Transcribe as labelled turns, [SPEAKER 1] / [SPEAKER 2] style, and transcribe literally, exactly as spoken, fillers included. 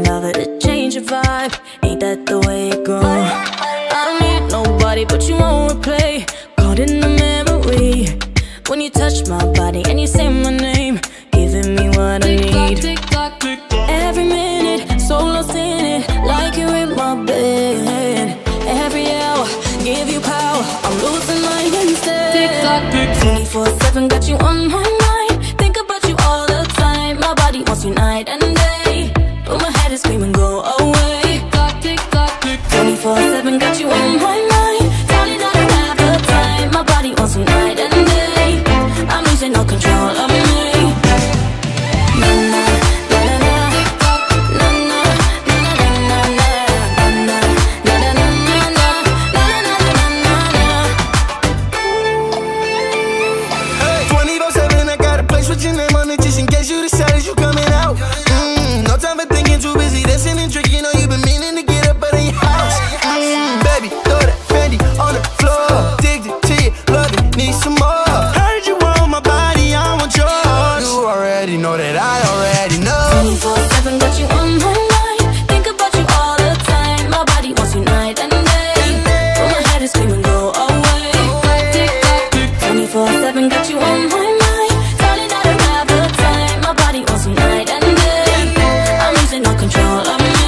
[SPEAKER 1] love it to change your vibe. Ain't that the way it goes? I don't need nobody, but you won't replay. Caught in the memory when you touch my body and you say my name, giving me what I need. Every minute, so lost in it, like you're in my bed. Every hour, give you power, I'm losing mine instead. twenty-four seven, got you on my mind. Think about you all the time. My body wants you night and day, but my head is screaming, go away. twenty-four seven, got you on my mind. Darling, I don't have the time. My body wants you night and day. I'm losing all control of me. Control of me.